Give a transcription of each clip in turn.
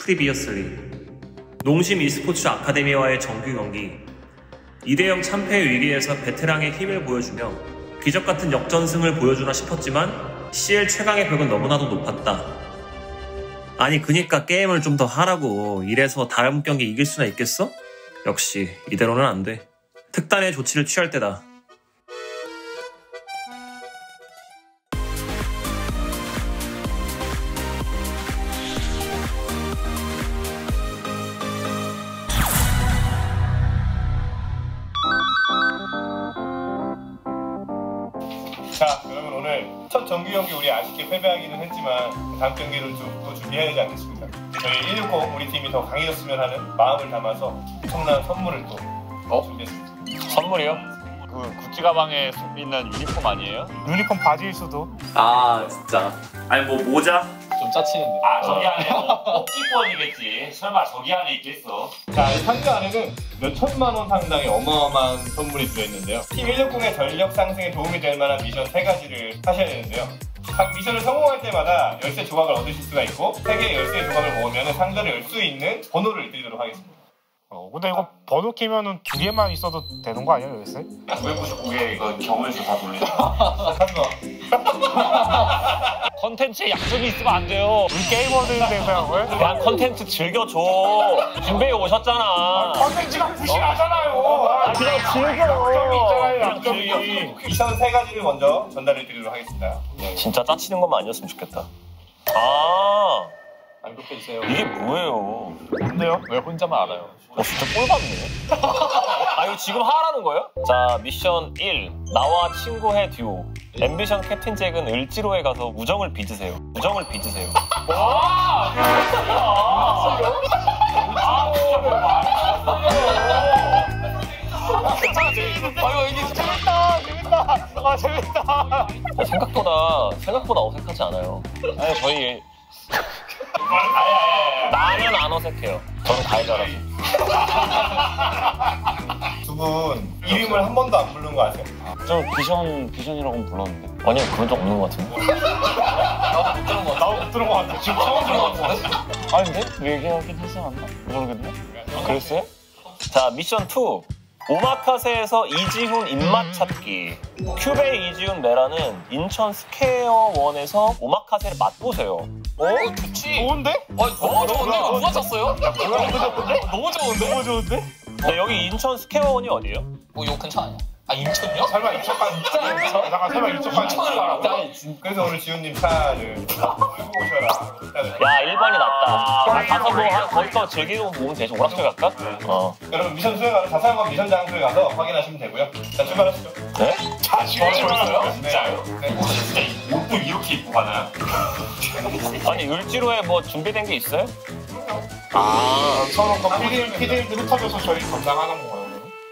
프리비어슬리 농심 e스포츠 아카데미와의 정규 경기 2대0 참패 위기에서 베테랑의 힘을 보여주며 기적같은 역전승을 보여주나 싶었지만 CL 최강의 벽은 너무나도 높았다. 아니 그니까 게임을 좀 더 하라고. 이래서 다음 경기 이길 수나 있겠어? 역시 이대로는 안 돼. 특단의 조치를 취할 때다. 자, 여러분 오늘 첫 정규 경기 우리 아쉽게 패배하기는 했지만 다음 경기를 또 준비해야 되지 않겠습니까? 저희 160 우리 팀이 더 강해졌으면 하는 마음을 담아서 엄청난 선물을 또 준비했습니다. 선물이요? 그 구찌 가방에 있는 유니폼 아니에요? 유니폼 바지일 수도. 아 진짜. 아니 뭐 모자? 좀 짜치는데. 아 저기 안에 뽑기권이겠지. 설마 저기 안에 있겠어? 자, 이 상자 안에는 몇 천만 원 상당의 어마어마한 선물이 들어있는데요. 팀 160의 전력 상승에 도움이 될 만한 미션 3가지를 하셔야 되는데요. 각 미션을 성공할 때마다 열쇠 조각을 얻으실 수가 있고 3개의 열쇠 조각을 모으면 상자를 열 수 있는 번호를 드리도록 하겠습니다. 근데 이거 번호 키면은 2개만 있어도 되는 거 아니야, 열쇠? 999개 이거 경우에서 다 돌리죠. 하지마. 컨텐츠에 약속이 있으면 안 돼요. 우리 게이머들인데 그냥 왜? 그냥 컨텐츠 즐겨줘. 준비해 오셨잖아. 컨텐츠가 부실하잖아요. 그냥 즐겨. 약점이 있잖아요, 그냥 약점이. 즐겨. 미션 3가지를 먼저 전달해 드리도록 하겠습니다. 진짜 짜치는 것만 아니었으면 좋겠다. 아 안 그렇게 주세요. 이게 뭐예요? 뭔데요? 왜 혼자만 알아요? 진짜 꼴받네. 아 이거 지금 하라는 거예요? 자 미션 1 나와 친구해 듀오. 앰비션 캡틴 잭은 을지로에 가서 우정을 빚으세요. 우정을 빚으세요. 와! 아유 이게 재밌다. 아 재밌다. 생각보다 어색하지 않아요. 아니 저희 나는 안 어색해요. 저는 가해자라서. 두 분 이름을 한 번도 안 부른 거 아세요? 저 비전이라고는 불렀는데. 아니요 그런 적 없는 것 같은데. 나도 못 들은 거 같아. 지금 처음 들은 거 같아. 아닌데? 얘기하긴 하지 않았나? 모르겠네. 그랬어요? 자 미션 2 오마카세에서 이지훈 입맛 찾기. 큐베이 이지훈 메라는 인천 스퀘어원에서 오마카세를 맛보세요. 좋지. 좋은데? 너무 좋은데? 누가 쳤어요? 너무 좋은데? 네, 여기 인천 스퀘어원이 어디예요? 이거 근처 아니야? 아 인천이요? 설마 이쪽까지 잠깐 설마 이쪽까지 그래서 오늘 지훈님 차를 들고 오셔라. 야 1번이 낫다. 가서 뭐 거기서 즐기고 보면 되지. 오락실 갈까? 여러분 미션 수행하러 자세한 건 미션 장소에 가서 확인하시면 되고요. 자 출발하시죠. 네? 자 출발했어요? 진짜요? 네. 진짜 옷도 이렇게 입고 가나요? 아니 을지로에 뭐 준비된 게 있어요? 서로 피디님들 흩어져서 저희 감당하는 거예요.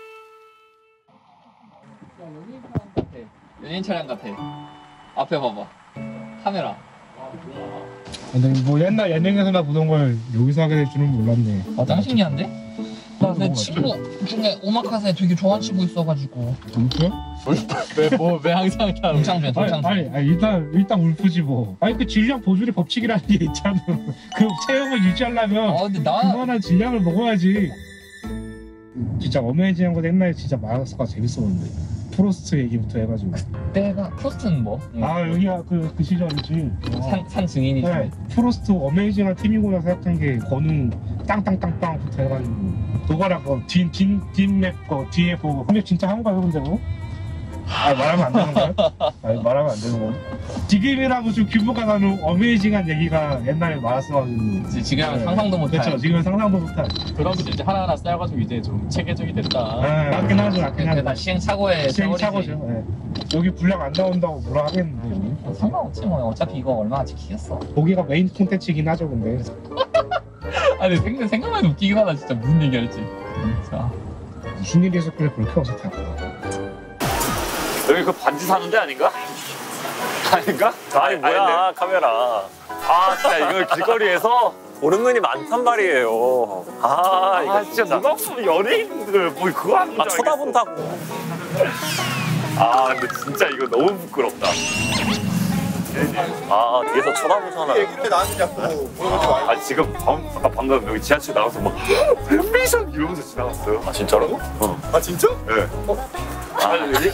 연예인 차량 같아. 앞에 봐봐. 카메라. 근데 뭐 옛날 예능에서나 보던 걸 여기서 하게 될 줄은 몰랐네. 짱 신기한데? 나 내 친구 중에 오마카세 되게 좋아하는 친구 있어가지고. 울프요? 왜 항상 동창회. 아니 일단 울프지 뭐. 아니 그 질량 보조리 법칙이라는 게 있잖아. 그 체형을 유지하려면 근데 그만한 질량을 먹어야지. 진짜 어메이징한 거 옛날에 진짜 마라스가 재밌었는데. 프로스트 얘기부터 해가지고. 내가 프로스트는 뭐? 아 여기가 그 시절이지. 산 증인이지. 네, 프로스트 어메이징한 팀이구나 생각한 게 건우 땅땅땅땅부터 해가지고 그거랑 뒷맵 거 뒤에 보고 근데 진짜 한 거예요 근데 뭐? 아 말하면 안 되는 거야? 아니 말하면 안 되는 거야? 지금이라고 좀 규모가 나는 어메이징한 얘기가 옛날에 많았어가지고 지금은 상상도 못해. 그렇죠 지금은 상상도 못할 그런 것도 이제 하나하나 쌓여가지고 이제 좀 체계적이 됐다. 네, 맞긴 하죠 다 시행착오의 시행착오죠. 네. 여기 분량 안 나온다고 뭐라 하겠는데 상관없지 뭐. 어차피 이거 얼마나 지키겠어. 거기가 메인 콘텐츠긴 하죠 근데 아니 생각만 해도 웃기긴 하다 진짜. 무슨 얘기 할지. 진짜. 무슨 일이 있었길래 그렇게 어색하다. 여기 그 반지 사는 데 아닌가? 아닌가? 아니 뭐야 카메라. 아 진짜 이걸 길거리에서 보는 눈이 많단 말이에요. 이거 진짜 누가 없으면 연예인들 뭐 그거 하는 줄 알겠어. 쳐다본다고. 근데 진짜 이거 너무 부끄럽다. 아 뒤에서 쳐다보잖아. 얘기를 나한테 자꾸 물어보지 말고. 아 지금 아까 방금 여기 지하철 나가서 막 앰비션 이러면서 지나갔어요. 아 진짜로? 어. 아 진짜? 네. 아 여기?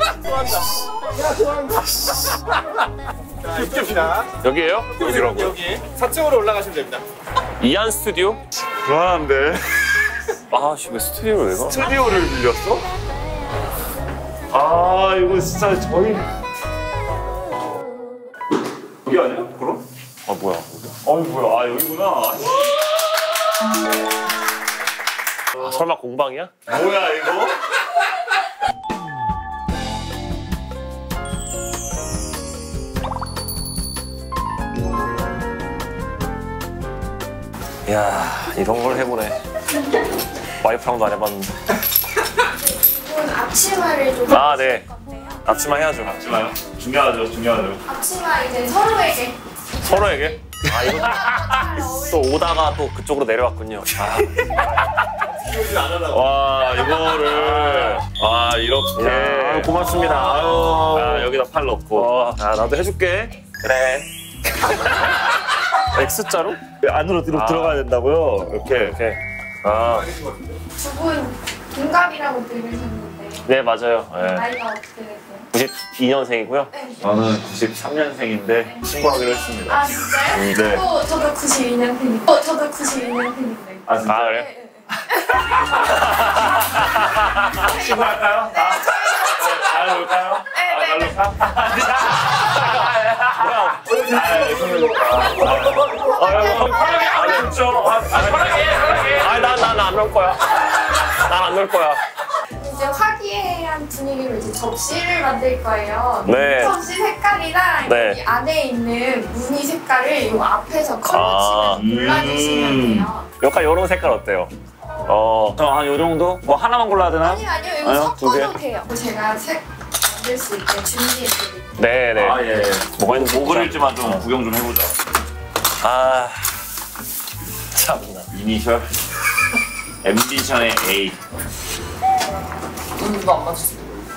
이쪽이나 여기에요? 여기라고요? 여기 4층으로 올라가시면 됩니다. 이안 스튜디오? 불안한데. 아씨 왜 스튜디오를 왜 가? 스튜디오를 빌렸어? 아 이거 진짜 저희 여기 아니야? 그럼? 아 뭐야? 뭐야? 아 여기구나. 아 설마 공방이야? 뭐야 이거? 이야 이런 걸 해보네. 와이프랑도 안 해봤는데. 이건 앞치마를 좀 아 네. 건데요. 앞치마 해야죠. 잠시만요. 중요하죠, 중요하죠. 앞치마 이제 서로에게 서로에게? 아 이거 또 오다가 또 그쪽으로 내려왔군요. 와 이거를 이렇게. 야, 고맙습니다. 아유. 여기다 팔 넣고. 아 나도 해줄게. 그래. X자로? 안으로 들어가야 된다고요? 이렇게. 아. 두 분 동갑이라고 들으셨는데 네 맞아요. 네. 나이가 어떻게 되세요? 92년생이고요. 네. 저는 93년생인데 신고하기로 했습니다. 아 진짜요? 네. 저도 92년생인데 저도 92년생인데 아 진짜? 아 그래? 신고할까요? 아, 올까요? 네. 난안 넣을 거야. 난 안 넣을 거야. 이제 화기애애한 분위기로 이제 접시를 만들 거예요. 네. 접시 색깔이랑 네. 이 안에 있는 무늬 색깔을 이 앞에서 아. 걸러치면서 골라주시면 돼요. 약간 이런 색깔 어때요? 한 요 정도? 뭐 하나만 골라야 되나? 아니요, 이거 아니요, 두 개. 섞어도 돼요. 제가 색 만들 수 있게 준비해드릴게요. 네네. 아 예. 뭐가 있는지 뭐 그릴지만 좀 구경 좀 해보자. 아 참나. 이니셜 앰비션의 A. 눈도 안 맞추지.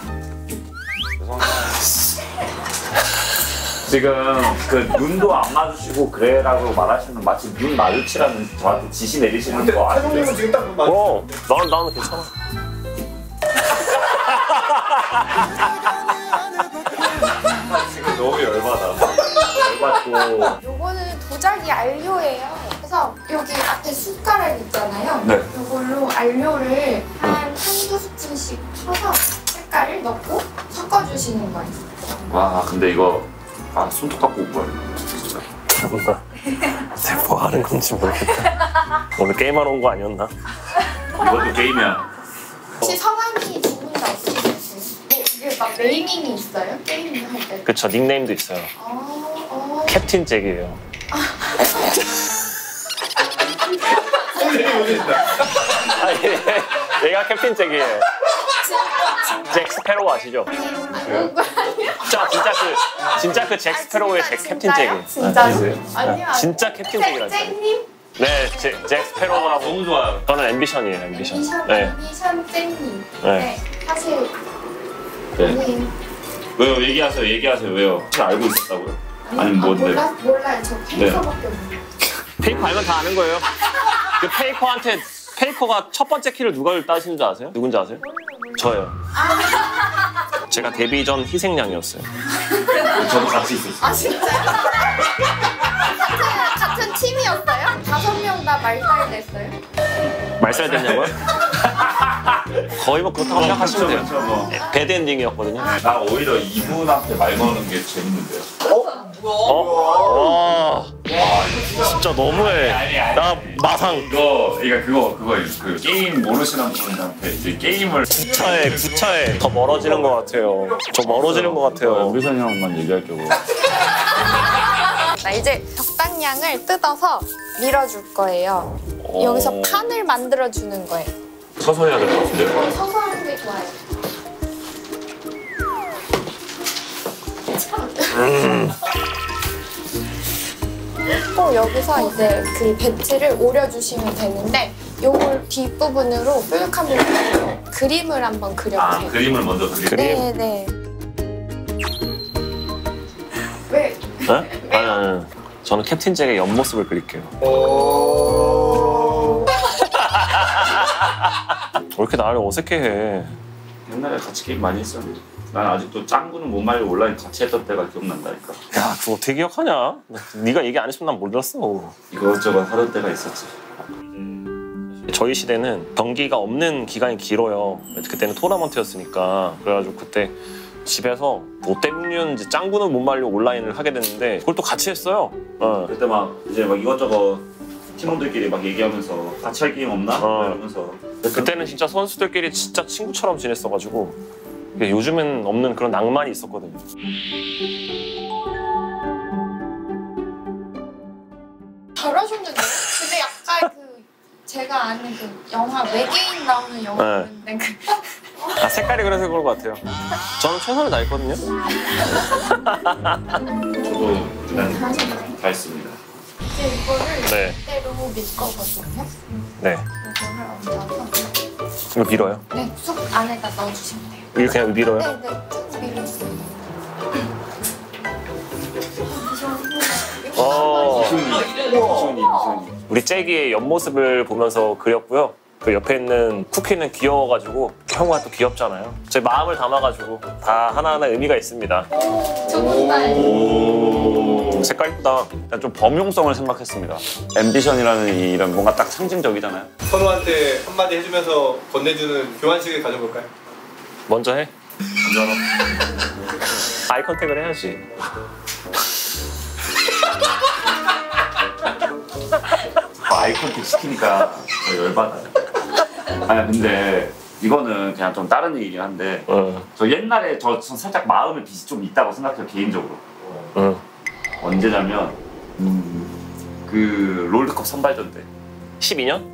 지금 그 눈도 안 마주치고 그래라고 말하시는 마치 눈 마주치라는 저한테 지시 내리시는 거 아시죠? 태동님은 지금 딱 눈 맞. 나는 괜찮아. 지금 너무 열받아. 열받고. 요거는 도자기 알료예요. 그래서 여기 앞에 숟가락 있잖아요. 네. 요걸로 알료를 한두 스푼씩 쳐서 색깔을 넣고 섞어주시는 거예요. 와 근데 이거 손톱 갖고 올 거야. 참나. 뭐 하는 건지 모르겠다. 오늘 게임하러 온 거 아니었나? 이것도 게임이야. 혹시 성함이 두 분 다 어떻게 되세요? 뭐 이게 막 네이밍이 있어요? 게임 할 때? 그쵸 닉네임도 있어요. 캡틴 잭이에요. 아니 얘가 캡틴 잭이에요. 잭 스페로우 아시죠? 진짜 그 잭 스페로우의 캡틴 잭이에요. 진짜요? 아니요. 진짜 캡틴 잭이라서. 잭님? 네, 잭 스페로우라고. 너무 좋아요. 저는 앰비션이에요, 앰비션. 네. 앰비션 잭님. 네. 네. 사실 네. 왜요? 얘기하세요. 왜요? 혹시 알고 있었다고요? 아니면 뭔데? 몰라요. 저 페이커밖에 없는데. 페이커 알면 다 아는 거예요. 그 페이커가 첫 번째 키를 누가 따신 줄 아세요? 누군지 아세요? 저예요. 제가 데뷔 전 희생양이었어요. 저도 같이 있었어요. 아 진짜요? 같은 팀이었어요? 5명 다 말살됐어요? 말살 됐냐고요? 거의 뭐 그렇다고 생각하시면 돼요. 그쵸, 뭐. 배드 엔딩이었거든요. 나 오히려 이분한테 말 거는 게 재밌는데요. 와, 진짜 너무해. 나 마상. 그거 그 게임 모르시는 분한테 이제 게임을 구차에 더 멀어지는 것 같아요. 저 멀어지는 것 같아요. 앰비션 형만 얘기할게요. 자, 이제 적당량을 뜯어서 밀어줄 거예요. 여기서 판을 만들어주는 거예요. 서서 해야 될 것 같은데요? 서서 하는 게 좋아요. 또 여기서 이제 그 배트를 오려주시면 되는데 요걸 뒷부분으로 뾰족한 부분으로 그림을 한번 그려보세요. 그림을 먼저 그리고. 네네. 왜 네? 아니. 저는 캡틴 잭의 옆모습을 그릴게요. 왜 이렇게 나를 어색해해? 옛날에 같이 게임 많이 했었는데 난 아직도 짱구는 못 말려 온라인 같이 했던 때가 기억난다니까. 야, 그거 어떻게 기억하냐? 네가 얘기 안 했으면 난 몰랐어. 이것저것 하던 때가 있었지. 저희 시대는 경기가 없는 기간이 길어요. 그때는 토너먼트였으니까. 그래가지고 그때 집에서 뭐 때문에 짱구는 못 말려 온라인을 하게 됐는데 그걸 또 같이 했어요. 그때 막 이제 막 이것저것 팀원들끼리 막 얘기하면서 같이 할 게임 없나? 이러면서 그때는 진짜 선수들끼리 진짜 친구처럼 지냈어가지고 요즘엔 없는 그런 낭만이 있었거든요. 잘하셨는데? 근데 약간 그 제가 아는 그 영화 외계인 나오는 영화인데 아, 색깔이 그래서 그런 것 같아요. 저는 최선을 다했거든요. 저도 일단 다 했습니다. 이제 이거를 네. 이대로 밀 거거든요. 네. 이거를 얹어서 이거 밀어요? 네, 쑥 안에다 넣어주시면 돼요. 이거 그냥 밀어요? 네, 쭉 밀어주세요. 이순이. 우리 잭이의 옆모습을 보면서 그렸고요. 그 옆에 있는 쿠키는 귀여워가지고 형과 또 귀엽잖아요. 제 마음을 담아가지고 다 하나하나 의미가 있습니다. 좋은 날. 색깔 이쁘다. 일단 좀 범용성을 생각했습니다. 앰비션이라는 이런 뭔가 딱 상징적이잖아요. 선우한테 한마디 해주면서 건네주는 교환식을 가져볼까요? 먼저 해. 아이 컨택을 해야지. 아이 컨택 시키니까 저 열받아요. 아니 근데 이거는 그냥 좀 다른 얘기긴 한데 저 옛날에 저 살짝 마음의 빚이 좀 있다고 생각해요 개인적으로. 언제냐면 그 롤드컵 선발전 때 12년?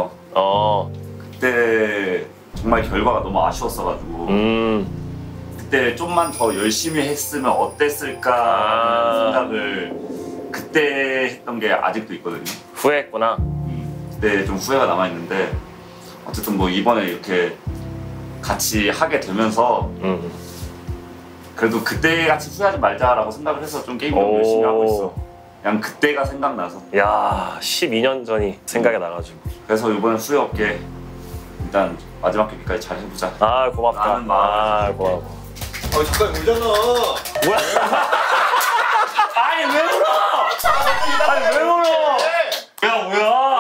그때 정말 결과가 너무 아쉬웠어가지고 그때 좀만 더 열심히 했으면 어땠을까 생각을 그때 했던 게 아직도 있거든요. 후회했구나. 그때 좀 후회가 남아있는데 어쨌든 뭐 이번에 이렇게 같이 하게 되면서 그래도 그때 같이 후회하지 말자라고 생각을 해서 좀 게임을 열심히 하고 있어. 그냥 그때가 생각나서. 야, 12년 전이 생각이 나가지고. 그래서 이번엔 후회 없게 일단 마지막 경기까지 잘 해보자. 아, 고맙다. 아, 고마워. 잠깐 울잖아. 뭐야? 아니, 왜 울어? 아니, 왜 울어? 야, 뭐야?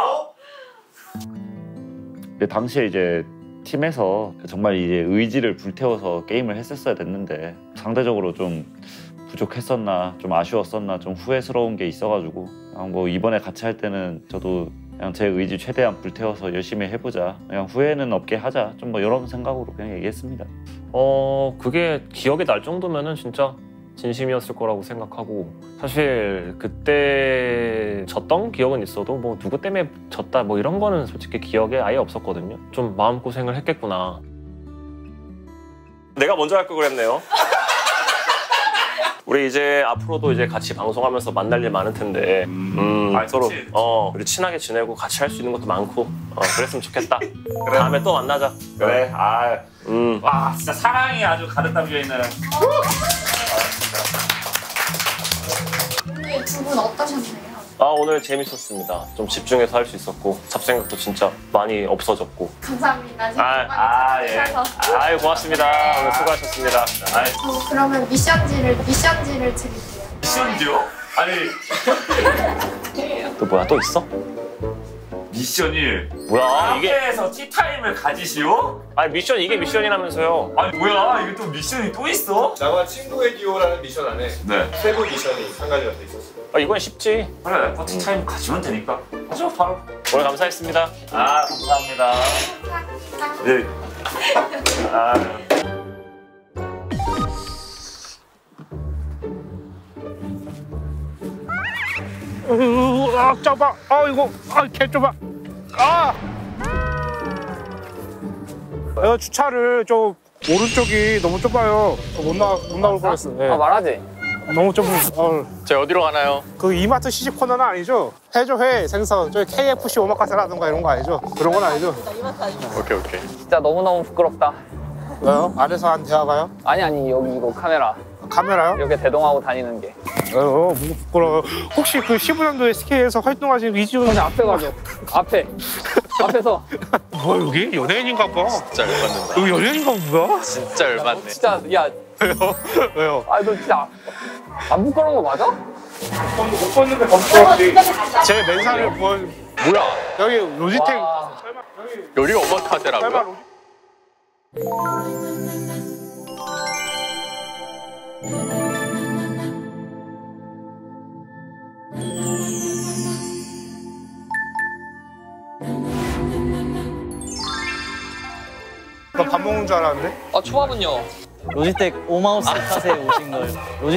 당시에 이제 팀에서 정말 이제 의지를 불태워서 게임을 했었어야 됐는데 상대적으로 좀 부족했었나, 좀 아쉬웠었나, 좀 후회스러운 게 있어가지고 그냥 뭐 이번에 같이 할 때는 저도 그냥 제 의지 최대한 불태워서 열심히 해보자. 그냥 후회는 없게 하자. 좀 뭐 이런 생각으로 그냥 얘기했습니다. 그게 기억이 날 정도면은 진짜 진심이었을 거라고 생각하고 사실 그때 졌던 기억은 있어도 뭐 누구 때문에 졌다 뭐 이런 거는 솔직히 기억에 아예 없었거든요. 좀 마음고생을 했겠구나. 내가 먼저 할 걸 그랬네요. 우리 이제 앞으로도 이제 같이 방송하면서 만날 일 많을 텐데 서로 우리 친하게 지내고 같이 할 수 있는 것도 많고 그랬으면 좋겠다. 그래. 다음에 또 만나자. 그래. 와 진짜 사랑이 아주 가득 담겨있는. 오늘 두 분 어떠셨나요? 오늘 재밌었습니다. 좀 집중해서 할 수 있었고 잡생각도 진짜 많이 없어졌고. 감사합니다. 예. 아유 고맙습니다. 오늘 수고하셨습니다. 그러면 미션지를 드릴게요. 미션이요? 아니 또 뭐야 또 있어? 미션이 뭐야 이게? 카페에서 티타임을 가지시오? 아니 미션 이게 미션이라면서요? 아니 뭐야 이게 또 미션이 또 있어? 나와 친구의 듀오라는 미션 안에 네. 세부 미션이 한 가지가 더 있었어요. 이건 쉽지. 그래 티타임 가지면 되니까 하죠 바로. 오늘 감사했습니다. 감사합니다. 감사합니다. 네. 좁아. 이거 개 좁아. 주차를 좀 오른쪽이 너무 좁아요. 못 나올 뻔했어. 네. 말하지. 너무 좁은. 저희 어디로 가나요? 그 이마트 시식 코너는 아니죠? 회 생선 저기 KFC 오마카세라든가 이런 거 아니죠? 그런 건 아니죠? 오케이. 진짜 너무너무 부끄럽다. 왜요? 안에서 한 대화가요? 아니 여기 이거 카메라. 카메라요? 이렇게 대동하고 다니는 게. 뭔가 부끄러워. 혹시 그 15년도에 SK에서 활동하신 리지훈 그냥 앞에 가죠. 앞에서. 뭐 여기 연예인인가 봐. 진짜 열받는다. 여기 연예인인가 보다. 진짜 열받네. 진짜 야. 왜요? 아 너 진짜 안 부끄러운 거 맞아? 못 봤는데 부끄럽지. 제 맨살을 보여. 뭐야? 여기 로지텍. 여기가 오마카세라고요? 나 밥 먹는 줄 알았는데? 초밥은요? 로지텍 오마우스 탓에 오신 걸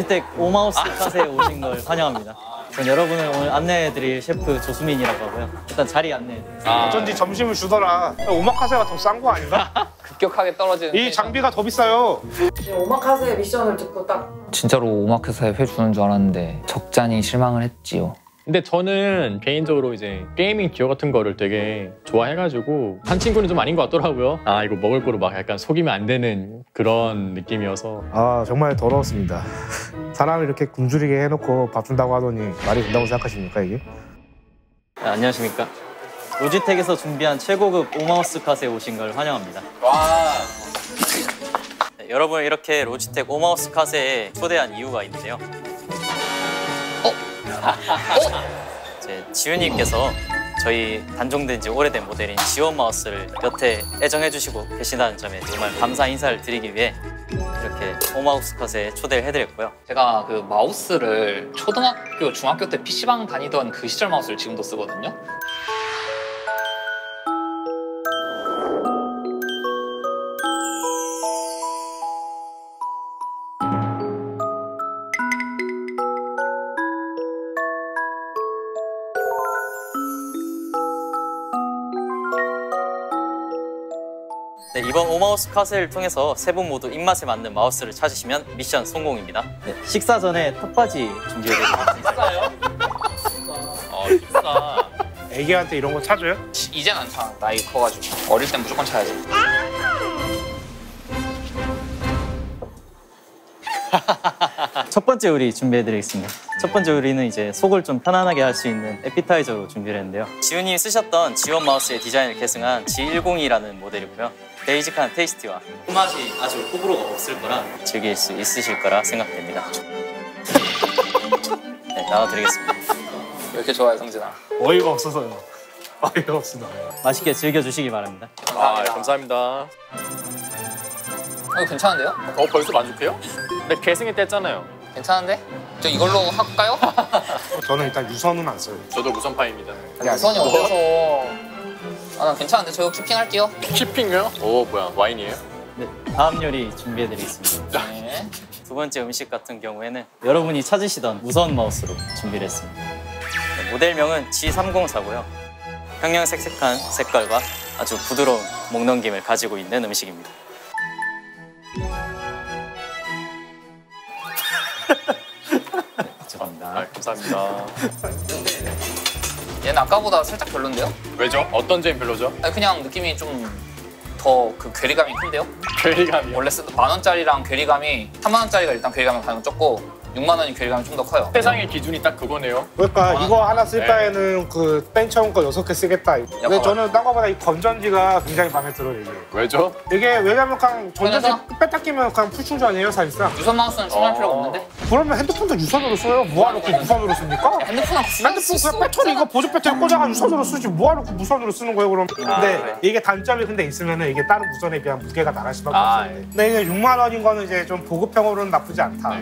환영합니다. 전 여러분을 오늘 안내해드릴 셰프 조수민이라고 하고요. 일단 자리 안내해드리겠습니다. 어쩐지 점심을 주더라. 오마카세가 더 싼 거 아닌가? 급격하게 떨어지는. 이 장비가 더 비싸요. 오마카세 미션을 듣고 딱 진짜로 오마카세에 회 주는 줄 알았는데 적잖이 실망을 했지요. 근데 저는 개인적으로 이제 게이밍 기어 같은 거를 되게 좋아해가지고 한 친구는 좀 아닌 것 같더라고요. 아 이거 먹을 거로 막 약간 속이면 안 되는 그런 느낌이어서. 아 정말 더러웠습니다. 사람을 이렇게 굶주리게 해놓고 밥 준다고 하더니 말이 된다고 생각하십니까 이게? 네, 안녕하십니까. 로지텍에서 준비한 최고급 오마우스 컷에 오신 걸 환영합니다. 네, 여러분을 이렇게 로지텍 오마우스 컷에 초대한 이유가 있는데요. 이제 지훈님께서 저희 단종된 지 오래된 모델인 지원 마우스를 여태 애정해주시고 계시다는 점에 정말 감사 인사를 드리기 위해 이렇게 오마우스 컷에 초대를 해드렸고요. 제가 그 마우스를 초등학교, 중학교 때 PC방 다니던 그 시절 마우스를 지금도 쓰거든요. 네, 이번 오마우스 컷을 통해서 세 분 모두 입맛에 맞는 마우스를 찾으시면 미션 성공입니다. 네, 식사 전에 턱받이 준비해드립니다. 비싸요? 비싸. 애기한테 이런 거 차줘요? 이젠 안 차. 나이 커가지고. 어릴 땐 무조건 차야지. 첫 번째 요리 준비해드리겠습니다. 첫 번째 요리는 이제 속을 좀 편안하게 할 수 있는 에피타이저로 준비를 했는데요. 지훈님이 쓰셨던 지원 마우스의 디자인을 계승한 G102라는 모델이고요. 베이직한 테이스티와 손맛이 아주 호불호가 없을 거라 즐길 수 있으실 거라 생각됩니다. 네, 나눠드리겠습니다. 왜 이렇게 좋아해, 성진아? 어이가 없어서요. 어이가 없습니다. 맛있게 즐겨주시기 바랍니다. 감사합니다. 이거 괜찮은데요? 벌써 만족해요? 근데 계승이 뗐잖아요. 괜찮은데? 저 이걸로 할까요? 저는 일단 유선은 안 써요. 저도 무선파입니다. 유선이 어때서? 난 괜찮은데 저 키핑할게요. 키핑이요? 오 뭐야 와인이에요? 네, 다음 요리 준비해드리겠습니다. 네. 두 번째 음식 같은 경우에는 여러분이 찾으시던 무선 마우스로 준비를 했습니다. 네, 모델명은 G304고요. 형형색색한 색깔과 아주 부드러운 목넘김을 가지고 있는 음식입니다. 네, 죄송합니다. 감사합니다. 얘는 아까보다 살짝 별론데요? 왜죠? 어떤 점이 별로죠? 그냥 느낌이 좀 더 그 괴리감이 큰데요? 괴리감이요? 원래 10,000원짜리랑 괴리감이 30,000원짜리가 일단 괴리감이 가장 적고 60,000원이 괴리감이 좀 더 커요. 세상의 기준이 딱 그거네요. 그러니까 이거 하나 쓸 바에는 그 벤처운 거 6개 쓰겠다. 근데 저는 딴 거보다 이 건전지가 굉장히 마음에 들어요. 이게. 왜죠? 이게 왜냐면 그냥 전자식 뺐다 끼면 그냥 풀충전이에요 사실상. 유선 마우스는 충전할 필요가 없는데? 그러면 핸드폰도 유선으로 써요. 뭐하놓고 무선으로 씁니까? 핸드폰 그냥 배터리 이거 보조 배터리 꽂아가 유선으로 쓰지 뭐하놓고 무선으로 쓰는 거예요 그럼. 근데 그래. 이게 단점이 근데 있으면은 이게 다른 무선에 비하면 무게가 나갈 수밖에 없어요. 근데 이게 6만 원인 거는 이제 좀 보급형으로는 나쁘지 않다.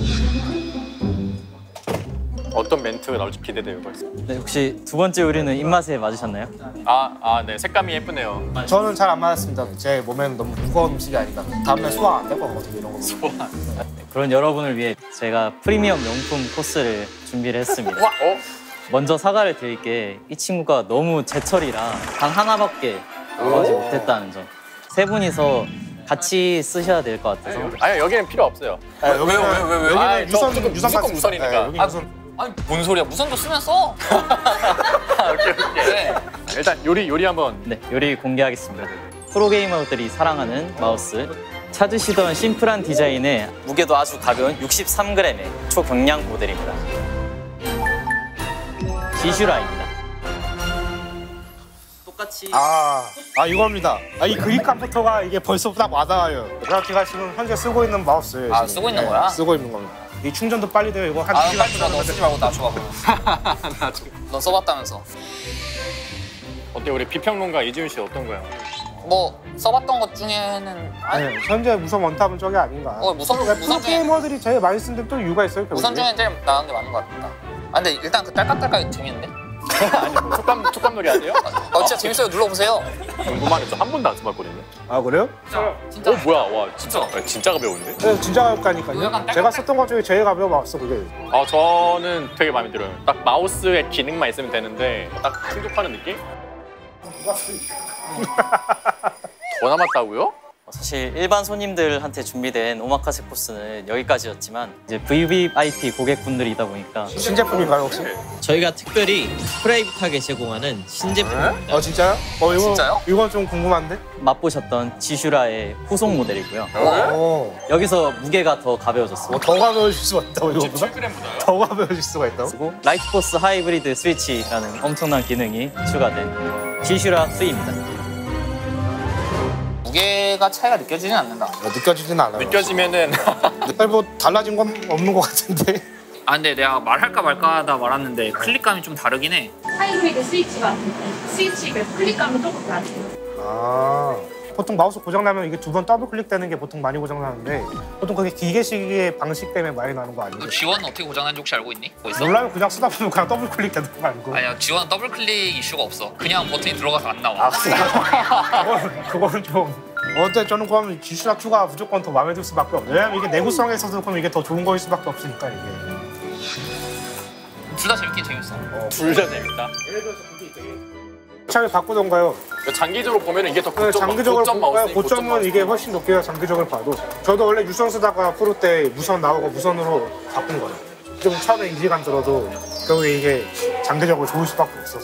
어떤 멘트가 나올지 기대돼요 벌써. 네, 혹시 두 번째 요리는 입맛에 맞으셨나요? 네 색감이 예쁘네요. 저는 잘 안 맞았습니다. 제 몸에는 너무 무거운 음식이 아니까 다음날 소화 안 될 것 같거든요 이런 거. 소화. 네, 그런 여러분을 위해 제가 프리미엄 명품 코스를 준비를 했습니다. 먼저 사과를 드릴게 이 친구가 너무 제철이라 단 하나밖에 나오지 못했다는 점. 세 분이서 같이 쓰셔야 될 것 같아서. 아니요 여기는 필요 없어요. 왜요? 여기는 유선 무조건 무선이니까. 여기 무선. 아니 뭔 소리야? 무선도 쓰면 써. 오케이. 네. 일단 요리 한번. 네, 요리 공개하겠습니다. 프로게이머들이 사랑하는 마우스 찾으시던 심플한 디자인에 무게도 아주 가벼운 63g의 초경량 모델입니다. 지슈라입니다. 똑같이 이겁니다. 이 그립감부터가 이게 벌써 딱 와닿아요. 제가 지금 현재 쓰고 있는 마우스예요. 아, 쓰고 있는 거야? 쓰고 있는 겁니다. 이 충전도 빨리 돼요. 이거 한 2시간 빨리 줘. 너 쓰지 말고 나 줘봐. 너 써봤다면서. 어때 우리 비평론가 이지훈 씨 어떤 거야? 뭐 써봤던 것 중에는 현재 무선 원탑은 저게 아닌가. 무선 중에 게이머들이 제일 많이 쓰는 또 이유가 있어요. 무선 중에 제일 나은 게 맞는 것 같다. 근데 일단 그 딸깍딸깍이 재밌는데? 아니 뭐 촉감놀이 하세요? 진짜 재밌어요. 눌러보세요. 궁금한 저 한 번도 안 써봤거든요. 아 그래요? 진짜. 뭐야 와 진짜 가벼운데? 네, 진짜 가볍다니까요. 제가 썼던 것 중에 제일 가벼운 마우스 그게. 저는 되게 마음에 들어요. 딱 마우스의 기능만 있으면 되는데 딱 충족하는 느낌? 더 남았다고요? 사실 일반 손님들한테 준비된 오마카세 코스는 여기까지였지만 이제 VVIP 고객분들이다 보니까 신제품인가요 혹시? 저희가 특별히 프라이빗하게 제공하는 신제품입니다. 진짜요? 이거, 진짜요? 이건 좀 궁금한데? 맛보셨던 지슈라의 후속 모델이고요. 오. 여기서 무게가 더 가벼워졌습니다. 더 가벼워질 수가 있다고 이거보다? 더 가벼워질 수가 있다고? 그리고 라이트포스 하이브리드 스위치라는 엄청난 기능이 추가된 지슈라 2입니다. 무게가 차이가 느껴지진 않는다. 느껴지진 않아요. 느껴지면은 뭐 달라진 건 없는 것 같은데. 근데 내가 말할까 말까 하다 말았는데 클릭감이 좀 다르긴 해. 하이브리드 스위치가 클릭감이 조금 다르요. 보통 마우스 고장나면 이게 2번 더블 클릭되는 게 보통 많이 고장나는데 보통 그게 기계식의 방식 때문에 많이 나는 거 아니에요? 너 지원은 어떻게 고장난지 혹시 알고 있니? 뭐 있어? 몰라요. 그냥 쓰다 보면 그냥 더블 클릭되는 거 아니고. 아니야, 지원은 더블 클릭 이슈가 없어. 그냥 버튼이 들어가서 안 나와. 그거는 좀. 저는 그러면 지슈라2가 무조건 더 마음에 들 수밖에 없어요. 왜냐면 이게 내구성에서도 그럼 이게 더 좋은 거일 수밖에 없으니까 이게. 둘 다 재밌긴 재밌어. 둘 다 재밌다. 예를 들어서 그게 되게 차를 바꾸던가요. 장기적으로 보면 이게 더 고점, 장기적으로 고점 볼까요? 마우스, 고점은 이게 훨씬 높게요. 장기적으로 봐도. 저도 원래 유선 쓰다가 프로 때 무선 나오고 무선으로 바꾼 거예요. 좀 처음에 이질감 들어도 결국에 이게 장기적으로 좋을 수밖에 없어서.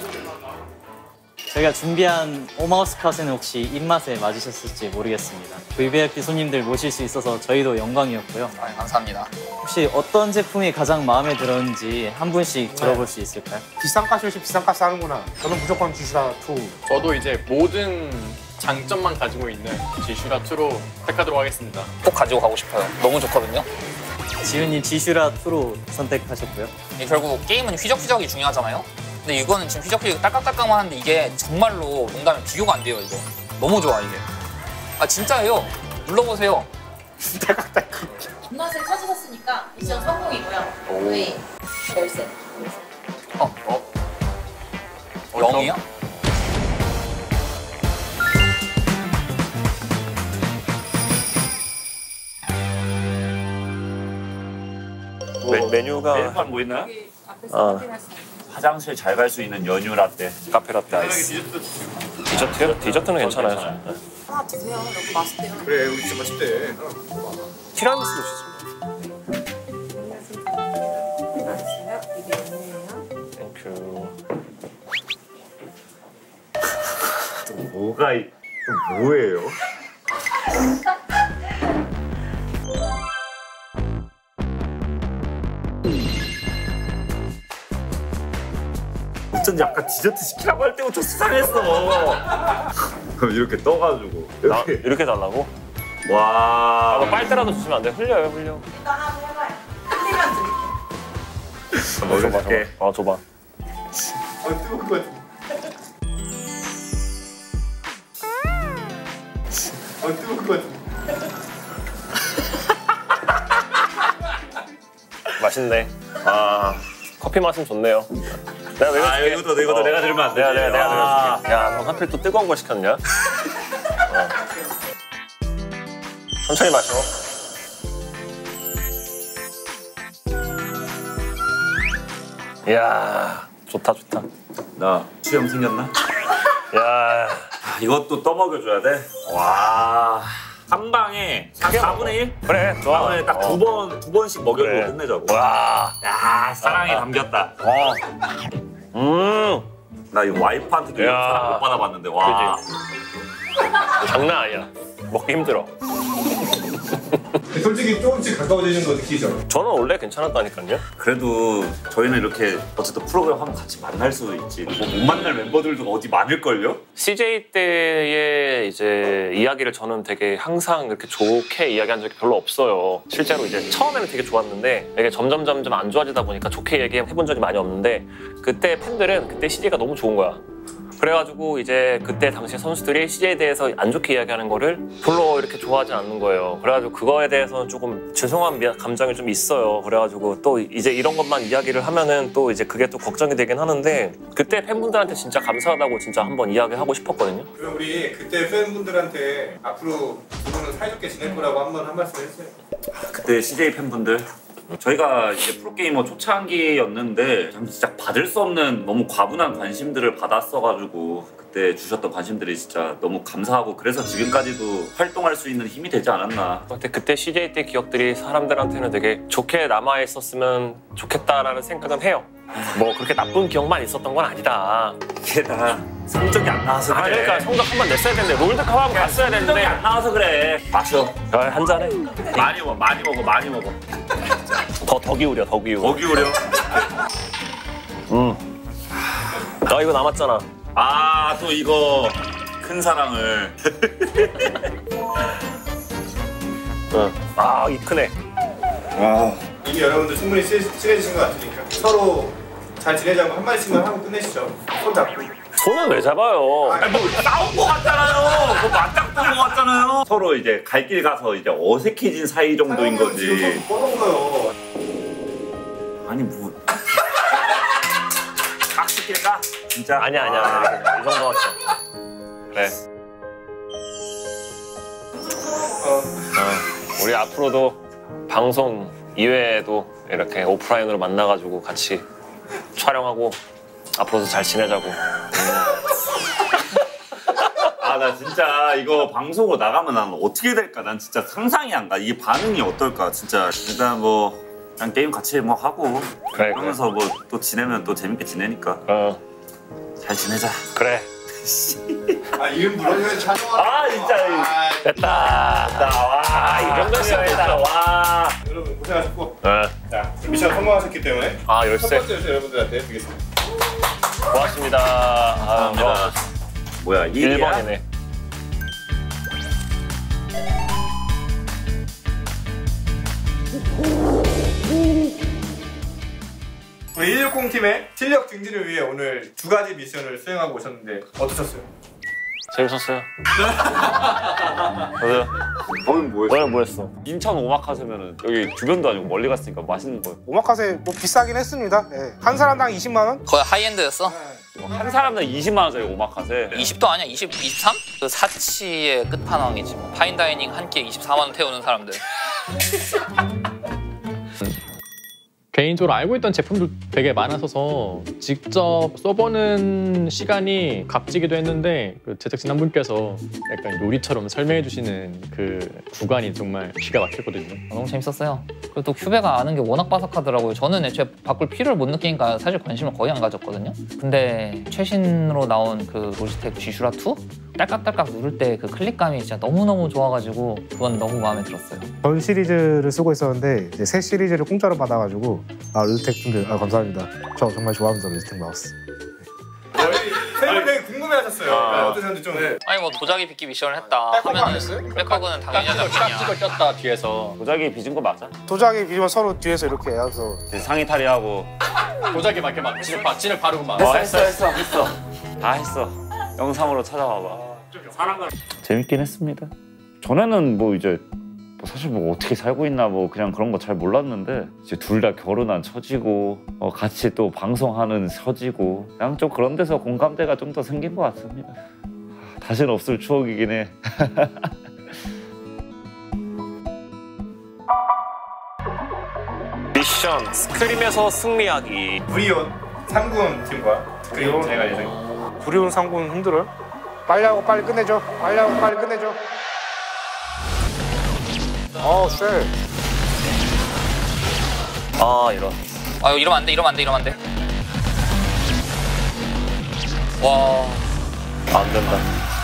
저희가 준비한 오마우스 컷은 혹시 입맛에 맞으셨을지 모르겠습니다. VVIP 손님들 모실 수 있어서 저희도 영광이었고요. 감사합니다. 혹시 어떤 제품이 가장 마음에 들었는지 한 분씩 들어볼 수 있을까요? 비싼 값이 비싼 값 하는구나. 저는 무조건 지슈라2. 저도 이제 모든 장점만 가지고 있는 지슈라2로 택하도록 하겠습니다. 꼭 가지고 가고 싶어요. 너무 좋거든요. 지훈님 지슈라2로 선택하셨고요. 결국 게임은 휘적휘적이 중요하잖아요. 근데 이거는 지금 휘적휘적 딸깍딸깍만 하는데 이게 정말로 농담에 비교가 안 돼요. 이거 너무 좋아 이게. 진짜예요. 눌러보세요. 딸깍딸깍. 입맛을 찾으셨으니까 미션 성공이고요. 저희 열쇠. 0이요? 메뉴가 뭐 있나요? 앞에서 화장실 잘 갈 수 있는 연유 라떼, 카페 라떼 아이스. 디저트요? 디저트는 괜찮아요. 하나 드세요. 여기 맛있대요. 그래, 여기 진짜 맛있대. 티라미수도 있습니다. 땡큐. 뭐가 뭐예요? 어쩐지 아까 디저트 시키라고 할 때부터 수상했어. 그럼 이렇게 떠가지고 이렇게 달라고? 와. 너 빨대라도 주시면 안 돼? 흘려요, 흘려. 이거 하나 해봐요. 흘리면 드릴게요. 먹여줄게. 줘봐. 뜨거울 것 같아. 뜨거울 것 같아. 맛있네. 커피 맛은 좋네요. 내가 먹여줄게. 이것도 내가 들으면 안 되지. 내가 먹여줄게. 야, 너 하필 또 뜨거운 걸 시켰냐? 천천히 마셔. 이야, 좋다. 나 수염 생겼나? 야, 이것도 떠먹여줘야 돼? 와. 한 방에 4분의 1? 그래, 좋아. 4분의 1 딱 두 번씩 먹여주고 그래. 끝내자고. 와. 야, 사랑이 담겼다. 나 이거 와이프한테도 이런 사랑 못 받아봤는데, 와. 장난 아니야. 먹기 힘들어. 솔직히 조금씩 가까워지는 거 느끼죠? 저는 원래 괜찮았다니까요. 그래도 저희는 이렇게 어쨌든 프로그램 하면 같이 만날 수 있지. 뭐 못 만날 멤버들도 어디 많을걸요? CJ 때의 이제 이야기를 저는 되게 항상 이렇게 좋게 이야기한 적이 별로 없어요. 실제로 이제 처음에는 되게 좋았는데 이게 점점 안 좋아지다 보니까 좋게 얘기해본 적이 많이 없는데 그때 팬들은 그때 CJ가 너무 좋은 거야. 그래가지고 이제 그때 당시 선수들이 CJ에 대해서 안 좋게 이야기하는 거를 별로 이렇게 좋아하지 않는 거예요. 그래가지고 그거에 대해서는 조금 죄송한 감정이 좀 있어요. 그래가지고 또 이제 이런 것만 이야기를 하면은 또 이제 그게 또 걱정이 되긴 하는데 그때 팬분들한테 진짜 감사하다고 진짜 한번 이야기하고 싶었거든요. 그럼 우리 그때 팬분들한테 앞으로 두 분은 사이좋게 지낼 거라고 한 말씀 해주세요. 그때 CJ 팬분들 저희가 이제 프로게이머 초창기였는데 진짜 받을 수 없는 너무 과분한 관심들을 받았어가지고 그때 주셨던 관심들이 진짜 너무 감사하고 그래서 지금까지도 활동할 수 있는 힘이 되지 않았나. 그때 CJ 때 기억들이 사람들한테는 되게 좋게 남아있었으면 좋겠다라는 생각은 해요. 뭐 그렇게 나쁜 기억만 있었던 건 아니다. 이게 다 성적이 안 나와서 그래. 그러니까 성적 한 번 냈어야 되는데 롤드컵 한번 갔어야 되는데 성적이 안 나와서 그래. 마셔. 한 잔해. 많이 먹어. 더 기울여. 더 기울여. 나 이거 남았잖아. 아, 또 이거 큰 사랑을. 아, 이 크네. 이미 여러분들 충분히 친해지신 것 같으니까 서로 잘 지내자고 한 마디씩만 하고 끝내시죠. 손 잡고. 손은 왜 잡아요? 아니, 뭐 싸운 거 같잖아요. 뭐 맞닥뜨는 거 같잖아요. 서로 이제 갈 길 가서 이제 어색해진 사이 정도인 거지. 지금 서로 뻗어요. 아니 뭐 깍지낄까? 진짜? 아니야. 이 정도 같아. 그래. 우리 앞으로도 방송 이외에도 이렇게 오프라인으로 만나가지고 같이 촬영하고 앞으로도 잘 지내자고. 아, 나 진짜 이거 방송으로 나가면 난 어떻게 될까? 난 진짜 상상이 안 가. 이게 반응이 어떨까? 진짜 일단 뭐 그냥 게임 같이 뭐 하고 그러면서 뭐 또 지내면 또 재밌게 지내니까 잘 지내자. 그래. 아, 이름 부르면 찬호아. 아, 진짜 됐다. 와, 이 정도면 됐다. 와. 여러분 고생하셨고 자, 미션 성공하셨기 때문에 열쇠. 첫 번째 열쇠 여러분들한테 드리겠습니다. 고맙습니다. 감사합니다. 뭐야, 1번이네. 우리 160 팀의 실력 증진을 위해 오늘 2가지 미션을 수행하고 오셨는데 어떠셨어요? 재밌었어요. 너는 뭐했어? 너는 뭐했어? 인천 오마카세면은 여기 주변도 아니고 멀리 갔으니까 맛있는 거. 오마카세 뭐 비싸긴 했습니다. 예. 한 사람당 20만 원? 거의 하이엔드였어? 한 사람당 20만 원짜리 오마카세. 20도 아니야? 23? 그 사치의 끝판왕이지 뭐. 파인다이닝 한 끼에 24만 원 태우는 사람들. 개인적으로 알고 있던 제품도 되게 많아서 직접 써보는 시간이 값지기도 했는데 그 제작진 한 분께서 약간 요리처럼 설명해 주시는 그 구간이 정말 기가 막혔거든요. 너무 재밌었어요. 그리고 또 큐베가 아는 게 워낙 바삭하더라고요. 저는 애초에 바꿀 필요를 못 느끼니까 사실 관심을 거의 안 가졌거든요. 근데 최신으로 나온 그 로지텍 G슈라2? 딸깍딸깍 누를 때 그 클릭감이 진짜 너무너무 좋아가지고 그건 너무 마음에 들었어요. 전 시리즈를 쓰고 있었는데 이제 새 시리즈를 공짜로 받아가지고 로지텍 분들 감사합니다. 저 정말 좋아합니다, 로지텍 마우스. 세 분 되게 궁금해하셨어요. 어떠셨는지 좀. 아니 뭐 도자기 빚기 미션을 했다 하면은 백허그는 당연히 하지 않겠냐. 깍지걸 꼈다 뒤에서. 도자기 빚은 거 맞아? 도자기 빚으면 서로 뒤에서 이렇게 해서 상의 탈의하고 도자기 막 이렇게 막 진을 바르고 막. 했어. 다 했어. 영상으로 찾아봐봐. 재밌긴 했습니다. 전에는 뭐 이제 사실 뭐 어떻게 살고 있나 뭐 그냥 그런 거 잘 몰랐는데 이제 둘 다 결혼한 처지고 같이 또 방송하는 처지고 그냥 좀 그런 데서 공감대가 좀 더 생긴 것 같습니다. 다시는 없을 추억이긴 해. 미션 스크림에서 승리하기. 브리온 상군 팀과 그리고 제가 예정. 브리온 상군 힘들어요? 빨리 하고 빨리 끝내줘. 쎄. 이런. 이러면 안 돼. 와. 안 된다.